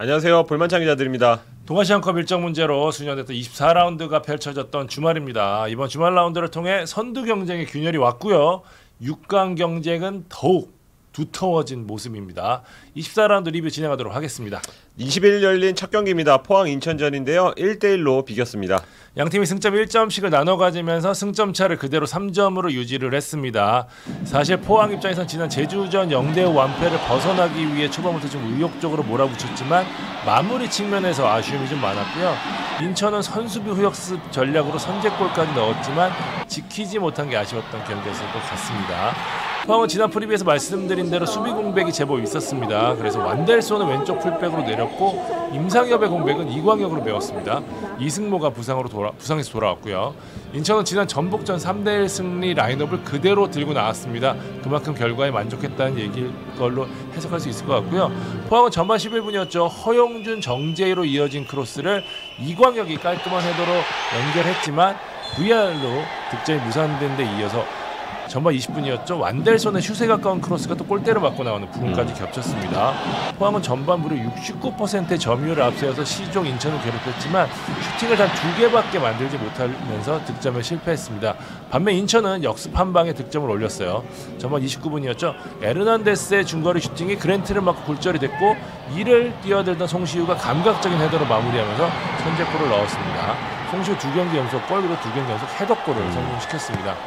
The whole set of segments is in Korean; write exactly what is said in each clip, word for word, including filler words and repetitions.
안녕하세요. 볼만찬 기자들입니다. 동아시안컵 일정 문제로 수년됐던 이십사 라운드가 펼쳐졌던 주말입니다. 이번 주말 라운드를 통해 선두 경쟁의 균열이 왔고요. 육 강 경쟁은 더욱 두터워진 모습입니다. 이십사 라운드 리뷰 진행하도록 하겠습니다. 이십 일 열린 첫 경기입니다. 포항 인천전인데요. 일 대 일로 비겼습니다. 양팀이 승점 일 점씩을 나눠 가지면서 승점 차를 그대로 삼 점으로 유지를 했습니다. 사실 포항 입장에선 지난 제주전 영 대 오 완패를 벗어나기 위해 초반부터 좀 의욕적으로 몰아붙였지만 마무리 측면에서 아쉬움이 좀 많았고요. 인천은 선수비 후역습 전략으로 선제골까지 넣었지만 지키지 못한 게 아쉬웠던 경기였을 것 같습니다. 포항은 지난 프리뷰에서 말씀드린 대로 수비 공백이 제법 있었습니다. 그래서 완델소는 왼쪽 풀백으로 내렸고 임상엽의 공백은 이광혁으로 메웠습니다. 이승모가 부상으로 돌아, 부상에서 돌아왔고요. 인천은 지난 전북전 삼 대 일 승리 라인업을 그대로 들고 나왔습니다. 그만큼 결과에 만족했다는 얘기일 걸로 해석할 수 있을 것 같고요. 포항은 전반 십일 분이었죠. 허용준, 정재희로 이어진 크로스를 이광혁이 깔끔한 헤더로 연결했지만 브이아르로 득점이 무산된 데 이어서 전반 이십 분이었죠. 완델손의 슛에 가까운 크로스가 또 골대로 맞고 나오는 부분까지 음. 겹쳤습니다. 포항은 전반 무려 육십구 퍼센트의 점유율을 앞세워서 시종 인천을 괴롭혔지만 슈팅을 단 두 개밖에 만들지 못하면서 득점에 실패했습니다. 반면 인천은 역습 한 방에 득점을 올렸어요. 전반 이십구 분이었죠. 에르난데스의 중거리 슈팅이 그랜트를 맞고 굴절이 됐고 이를 뛰어들던 송시우가 감각적인 헤더로 마무리하면서 선제골을 넣었습니다. 송시우 두 경기 연속 골 그리고 두 경기 연속 헤더골을 음. 성공시켰습니다.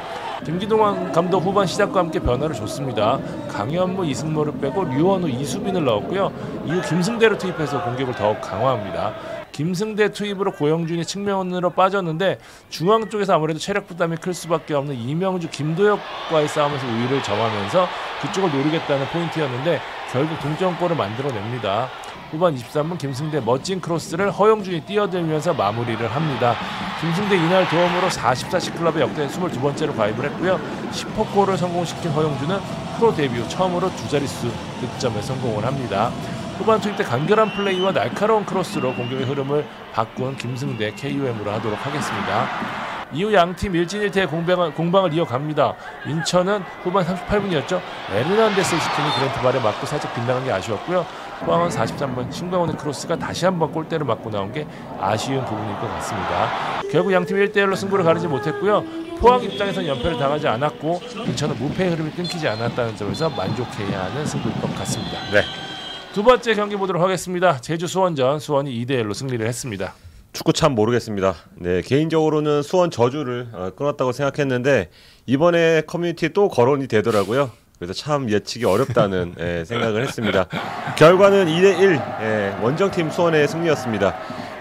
김기동 감독 후반 시작과 함께 변화를 줬습니다. 강현무, 이승모를 빼고 류원우, 이수빈을 넣었고요. 이후 김승대를 투입해서 공격을 더욱 강화합니다. 김승대 투입으로 고영준이 측면으로 빠졌는데 중앙 쪽에서 아무래도 체력 부담이 클 수밖에 없는 이명주, 김도혁과의 싸움에서 우위를 점하면서 그쪽을 노리겠다는 포인트였는데 결국 동점골을 만들어냅니다. 후반 이십삼 분 김승대 멋진 크로스를 허용준이 뛰어들면서 마무리를 합니다. 김승대 이날 도움으로 사십사 시 클럽의 역대 이십이 번째로 가입을 했고요. 십 호 골을 성공시킨 허용준은 프로 데뷔 후 처음으로 두 자릿수 득점에 성공을 합니다. 후반 투입 때 간결한 플레이와 날카로운 크로스로 공격의 흐름을 바꾼 김승대 케이유엠으로 하도록 하겠습니다. 이후 양팀 일진일퇴의 공방을, 공방을 이어갑니다. 인천은 후반 삼십팔 분이었죠. 에르난데스의 슈팅이 그랜트 발에 맞고 살짝 빗나간 게 아쉬웠고요. 포항은 사십삼 분 신광훈의 크로스가 다시 한번 골대를 맞고 나온 게 아쉬운 부분일 것 같습니다. 결국 양팀 일 대 일로 승부를 가르지 못했고요. 포항 입장에서는 연패를 당하지 않았고 인천은 무패의 흐름이 끊기지 않았다는 점에서 만족해야 하는 승부일 것 같습니다. 네. 두 번째 경기 보도록 하겠습니다. 제주 수원전 수원이 이 대 일로 승리를 했습니다. 축구 참 모르겠습니다. 네, 개인적으로는 수원 저주를 어, 끊었다고 생각했는데 이번에 커뮤니티에 또 거론이 되더라고요. 그래서 참 예측이 어렵다는 예, 생각을 했습니다. 결과는 이 대 일 예, 원정팀 수원의 승리였습니다.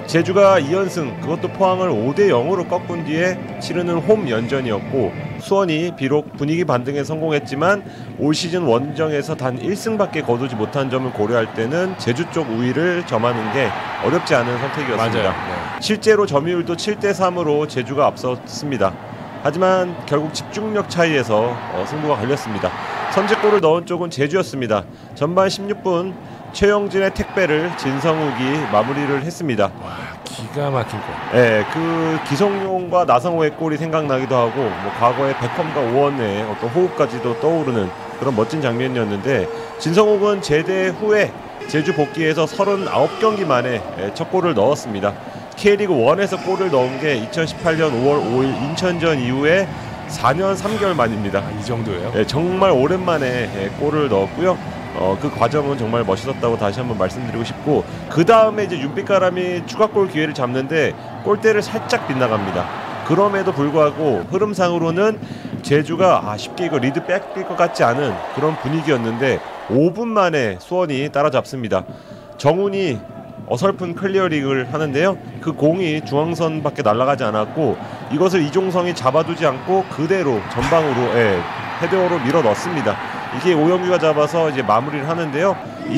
제주가 이 연승 그것도 포항을 오 대 영으로 꺾은 뒤에 치르는 홈 연전이었고 수원이 비록 분위기 반등에 성공했지만 올 시즌 원정에서 단 일 승밖에 거두지 못한 점을 고려할 때는 제주 쪽 우위를 점하는 게 어렵지 않은 선택이었습니다. 네. 실제로 점유율도 칠 대 삼으로 제주가 앞섰습니다. 하지만 결국 집중력 차이에서 어, 승부가 갈렸습니다. 선제골을 넣은 쪽은 제주였습니다. 전반 십육 분 최영진의 택배를 진성욱이 마무리를 했습니다. 와, 기가 막힌 골. 네, 그 기성용과 나성호의 골이 생각나기도 하고 뭐 과거의 베컴과 오원의 어떤 호흡까지도 떠오르는 그런 멋진 장면이었는데 진성욱은 제대 후에 제주 복귀해서 서른아홉 경기 만에 첫 골을 넣었습니다. K리그 일에서 골을 넣은 게 이천십팔 년 오월 오일 인천전 이후에 사 년 삼 개월 만입니다. 아, 이 정도예요? 네, 정말 오랜만에 골을 넣었고요. 어, 그 과정은 정말 멋있었다고 다시 한번 말씀드리고 싶고 그 다음에 이제 윤빛가람이 추가골 기회를 잡는데 골대를 살짝 빗나갑니다. 그럼에도 불구하고 흐름상으로는 제주가 아, 쉽게 이거 리드 뺏길 것 같지 않은 그런 분위기였는데 오 분 만에 수원이 따라잡습니다. 정훈이 어설픈 클리어링을 하는데요. 그 공이 중앙선 밖에 날아가지 않았고 이것을 이종성이 잡아두지 않고 그대로 전방으로 예, 헤더로 밀어 넣습니다. 이게 오영규가 잡아서 이제 마무리를 하는데요.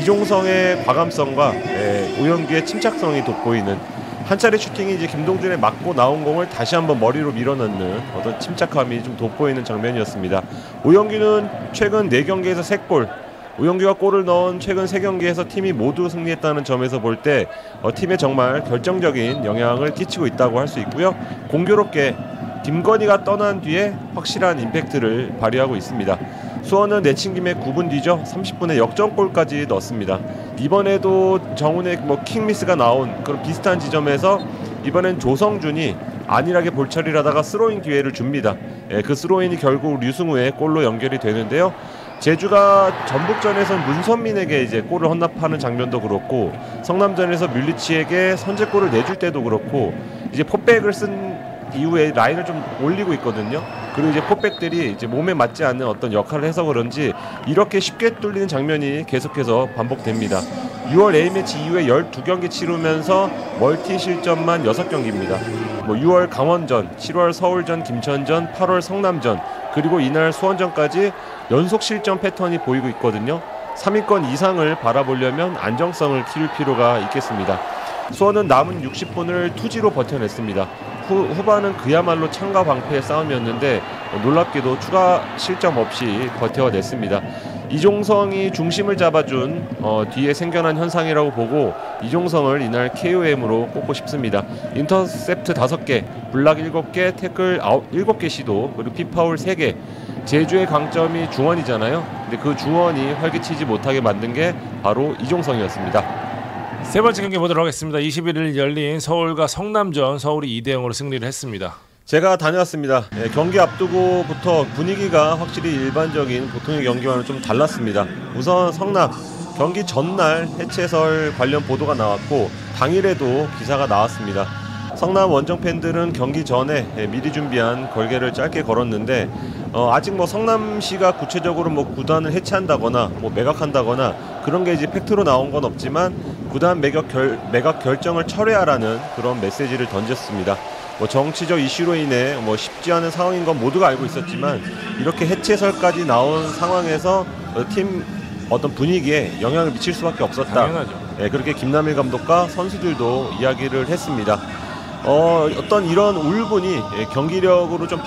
이종성의 과감성과 예, 오영규의 침착성이 돋보이는 한 차례 슈팅이 이제 김동준의 맞고 나온 공을 다시 한번 머리로 밀어넣는 어떤 침착함이 좀 돋보이는 장면이었습니다. 오영규는 최근 네 경기에서 세 골, 오영규가 골을 넣은 최근 세 경기에서 팀이 모두 승리했다는 점에서 볼 때 어, 팀에 정말 결정적인 영향을 끼치고 있다고 할 수 있고요. 공교롭게 김건희가 떠난 뒤에 확실한 임팩트를 발휘하고 있습니다. 수원은 내친 김에 구 분 뒤죠. 삼십 분에 역전골까지 넣었습니다. 이번에도 정훈의 뭐 킹미스가 나온 그런 비슷한 지점에서 이번엔 조성준이 안일하게 볼 처리를 하다가 스로인 기회를 줍니다. 예, 그 스로인이 결국 류승우의 골로 연결이 되는데요. 제주가 전북전에선 문선민에게 이제 골을 헌납하는 장면도 그렇고 성남전에서 뮬리치에게 선제골을 내줄 때도 그렇고 이제 포백을 쓴 이후에 라인을 좀 올리고 있거든요. 그리고 이제 포백들이 이제 몸에 맞지 않는 어떤 역할을 해서 그런지 이렇게 쉽게 뚫리는 장면이 계속해서 반복됩니다. 유월 A매치 이후에 열두 경기 치르면서 멀티 실점만 여섯 경기입니다. 뭐 유월 강원전, 칠월 서울전, 김천전, 팔월 성남전, 그리고 이날 수원전까지 연속 실점 패턴이 보이고 있거든요. 삼 위권 이상을 바라보려면 안정성을 키울 필요가 있겠습니다. 수원은 남은 육십 분을 투지로 버텨냈습니다. 후, 후반은 그야말로 창과 방패의 싸움이었는데 놀랍게도 추가 실점 없이 버텨냈습니다. 이종성이 중심을 잡아준 어, 뒤에 생겨난 현상이라고 보고 이종성을 이날 케이오엠으로 꼽고 싶습니다. 인터셉트 다섯 개, 블락 일곱 개, 태클 일곱 개 시도, 그리고 피파울 세 개. 제주의 강점이 중원이잖아요. 근데 그 중원이 활기치지 못하게 만든 게 바로 이종성이었습니다. 세 번째 경기 보도록 하겠습니다. 이십일 일 열린 서울과 성남전, 서울이 이 대 영으로 승리를 했습니다. 제가 다녀왔습니다. 예, 경기 앞두고부터 분위기가 확실히 일반적인 보통의 경기와는 좀 달랐습니다. 우선 성남 경기 전날 해체설 관련 보도가 나왔고 당일에도 기사가 나왔습니다. 성남 원정 팬들은 경기 전에 예, 미리 준비한 걸개를 짧게 걸었는데 어, 아직 뭐 성남시가 구체적으로 뭐 구단을 해체한다거나 뭐 매각한다거나 그런 게 이제 팩트로 나온 건 없지만 구단 매각, 결, 매각 결정을 철회하라는 그런 메시지를 던졌습니다. 뭐 정치적 이슈로 인해 뭐 쉽지 않은 상황인 건 모두가 알고 있었지만 이렇게 해체설까지 나온 상황에서 팀 어떤 분위기에 영향을 미칠 수밖에 없었다. 당연하죠. 예, 그렇게 김남일 감독과 선수들도 이야기를 했습니다. 어, 어떤 이런 울분이 예, 경기력으로 좀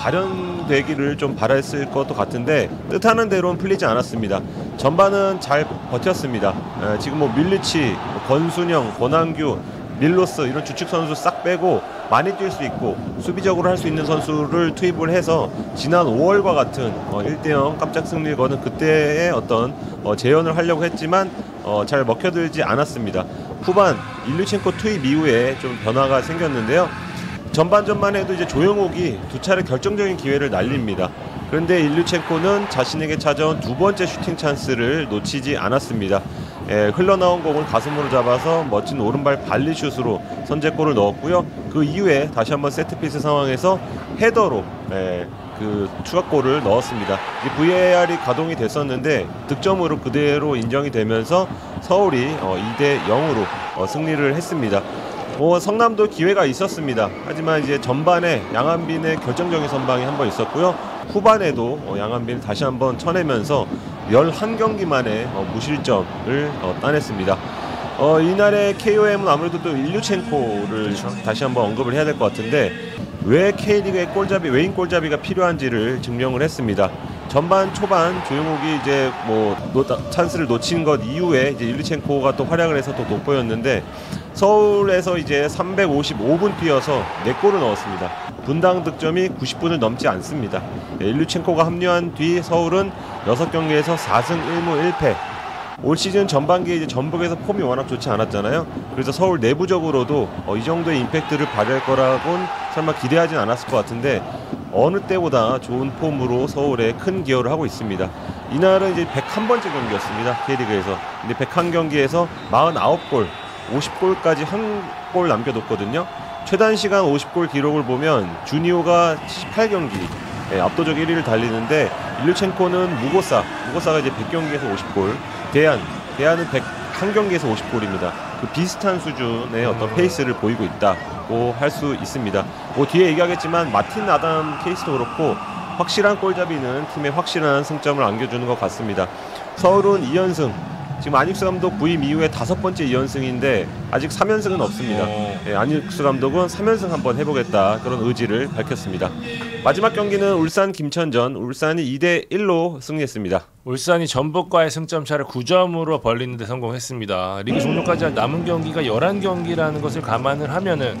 발현되기를 좀 바랐을 것도 같은데 뜻하는 대로는 풀리지 않았습니다. 전반은 잘 버텼습니다. 예, 지금 뭐 밀리치, 권순영, 권한규, 밀로스 이런 주축 선수 싹 빼고 많이 뛸 수 있고 수비적으로 할 수 있는 선수를 투입을 해서 지난 오월과 같은 어, 일 대 영 깜짝 승리를 거는 그때의 어떤 어, 재현을 하려고 했지만 어, 잘 먹혀들지 않았습니다. 후반 일류첸코 투입 이후에 좀 변화가 생겼는데요. 전반전만 해도 이제 조영욱이 두 차례 결정적인 기회를 날립니다. 그런데 일류첸코는 자신에게 찾아온 두 번째 슈팅 찬스를 놓치지 않았습니다. 예, 흘러나온 공을 가슴으로 잡아서 멋진 오른발 발리슛으로 선제골을 넣었고요. 그 이후에 다시 한번 세트피스 상황에서 헤더로 예, 그 추가골을 넣었습니다. 브이에이알이 가동이 됐었는데 득점으로 그대로 인정이 되면서 서울이 어, 이 대 영으로 어, 승리를 했습니다. 뭐 성남도 기회가 있었습니다. 하지만 이제 전반에 양한빈의 결정적인 선방이 한 번 있었고요. 후반에도 어, 양한빈을 다시 한번 쳐내면서 열한 경기 만에 어, 무실점을 어, 따냈습니다. 어, 이날의 케이오엠은 아무래도 또 일류첸코를 그렇죠. 다시 한번 언급을 해야 될 것 같은데 왜 K리그의 골잡이, 외인 골잡이가 필요한지를 증명을 했습니다. 전반 초반 조용욱이 이제 뭐 노, 찬스를 놓친 것 이후에 이제 일류첸코가 또 활약을 해서 또 돋보였는데 서울에서 이제 삼백오십오 분 뛰어서 네 골을 넣었습니다. 분당 득점이 구십 분을 넘지 않습니다. 일류첸코가 합류한 뒤 서울은 여섯 경기에서 사 승 일 무 일 패. 올 시즌 전반기에 이제 전북에서 폼이 워낙 좋지 않았잖아요. 그래서 서울 내부적으로도 어, 이 정도의 임팩트를 발휘할 거라고는 설마 기대하진 않았을 것 같은데 어느 때보다 좋은 폼으로 서울에 큰 기여를 하고 있습니다. 이날은 이제 백일 번째 경기였습니다. K리그에서. 근데 백일 경기에서 사십구 골, 오십 골까지 한 골 남겨뒀거든요. 최단 시간 오십 골 기록을 보면 주니오가 칠십팔 경기 예, 압도적 일 위를 달리는데 일류첸코는 무고사, 무고사가 이제 백 경기에서 오십 골, 대안, 대안은 백일 경기에서 오십 골입니다. 그 비슷한 수준의 어떤 페이스를 보이고 있다고 할 수 있습니다. 뭐 뒤에 얘기하겠지만 마틴 아담 케이스도 그렇고 확실한 골잡이는 팀에 확실한 승점을 안겨주는 것 같습니다. 서울은 이 연승, 지금 안익수 감독 부임 이후에 다섯 번째 이 연승인데 아직 삼 연승은 없습니다. 예, 안익수 감독은 삼 연승 한번 해보겠다 그런 의지를 밝혔습니다. 마지막 경기는 울산 김천전, 울산이 이 대 일로 승리했습니다. 울산이 전북과의 승점 차를 구 점으로 벌리는 데 성공했습니다. 리그 종료까지 남은 경기가 열한 경기라는 것을 감안을 하면은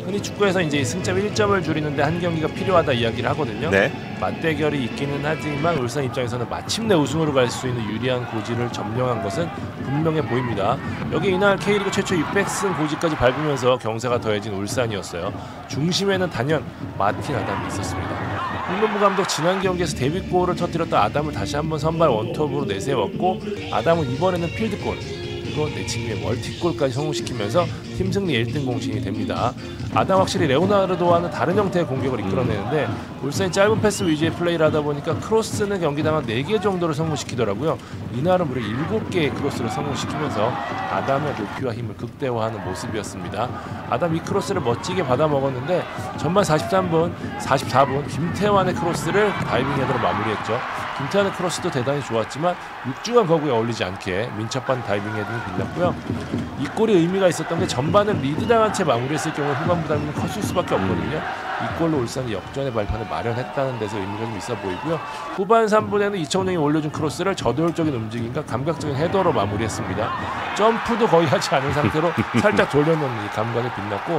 흔히 축구에서 이제 승점 일 점을 줄이는데 한 경기가 필요하다 이야기를 하거든요. 네. 맞대결이 있기는 하지만 울산 입장에서는 마침내 우승으로 갈 수 있는 유리한 고지를 점령한 것은 분명해 보입니다. 여기 이날 K리그 최초 육백 승 고지까지 밟으면서 경사가 더해진 울산이었어요. 중심에는 단연 마틴 아담이 있었습니다. 홍명보 감독 지난 경기에서 데뷔골을 터뜨렸던 아담을 다시 한번 선발 원톱으로 내세웠고 아담은 이번에는 필드골 그리고 내친구의 멀티골까지 성공시키면서 팀 승리 일 등 공신이 됩니다. 아담 확실히 레오나르도와는 다른 형태의 공격을 이끌어내는데 울산이 짧은 패스 위주의 플레이를 하다 보니까 크로스는 경기당 네 개 정도를 성공시키더라고요. 이날은 무려 일곱 개의 크로스를 성공시키면서 아담의 높이와 힘을 극대화하는 모습이었습니다. 아담 이 크로스를 멋지게 받아먹었는데 전반 사십삼 분, 사십사 분 김태환의 크로스를 다이빙 헤더로 마무리했죠. 김태환의 크로스도 대단히 좋았지만 육중한 거구에 어울리지 않게 민첩한 다이빙 헤딩이 빛났고요. 이 골이 의미가 있었던 게 전반을 리드당한 채 마무리했을 경우에 후반 부담이 컸을 수밖에 없거든요. 이 골로 울산이 역전의 발판을 마련했다는 데서 의미가 좀 있어 보이고요. 후반 삼 분에는 이청용이 올려준 크로스를 저돌적인 움직임과 감각적인 헤더로 마무리했습니다. 점프도 거의 하지 않은 상태로 살짝 돌려놓는 이 감각이 빛났고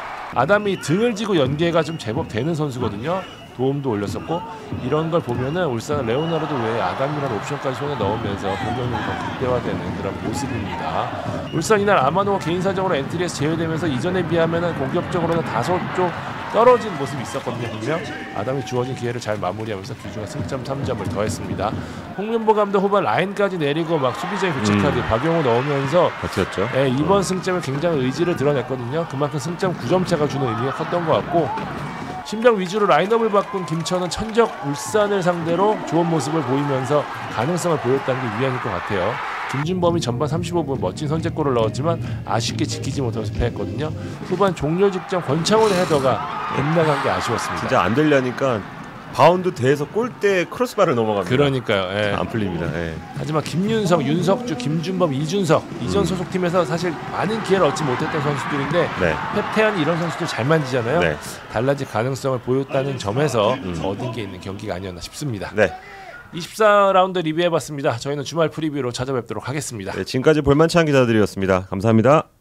아담이 등을 지고 연계가 좀 제법 되는 선수거든요. 도움도 올렸었고 이런 걸 보면은 울산은 레오나르도 외에 아담이라는 옵션까지 손에 넣으면서 공격력이 더 극대화되는 그런 모습입니다. 울산 이날 아마노가 개인 사정으로 엔트리에서 제외되면서 이전에 비하면은 공격적으로는 다소 좀 떨어진 모습이 있었거든요. 분명 아담이 주어진 기회를 잘 마무리하면서 귀중한 승점 삼 점을 더했습니다. 홍명보 감독 후반 라인까지 내리고 막 수비자의 교체카드 음. 박용호 넣으면서 버텼죠. 예, 이번 승점을 굉장히 의지를 드러냈거든요. 그만큼 승점 구 점 차가 주는 의미가 컸던 것 같고 심장 위주로 라인업을 바꾼 김천은 천적 울산을 상대로 좋은 모습을 보이면서 가능성을 보였다는 게 위안일 것 같아요. 김준범이 전반 삼십오 분 멋진 선제골을 넣었지만 아쉽게 지키지 못해서 패했거든요. 후반 종료 직전 권창훈의 헤더가 빗나간 게 아쉬웠습니다. 진짜 안 되려니까 바운드 돼서 골대 크로스바를 넘어갑니다. 그러니까요. 예. 안 풀립니다. 예. 하지만 김윤석, 윤석주, 김준범, 이준석 이전 소속팀에서 사실 많은 기회를 얻지 못했던 선수들인데 네. 펩태환이 이런 선수들 잘 만지잖아요. 네. 달라질 가능성을 보였다는 점에서 음. 얻은 게 있는 경기가 아니었나 싶습니다. 네. 이십사 라운드 리뷰해봤습니다. 저희는 주말 프리뷰로 찾아뵙도록 하겠습니다. 네, 지금까지 볼만찬 기자들이었습니다. 감사합니다.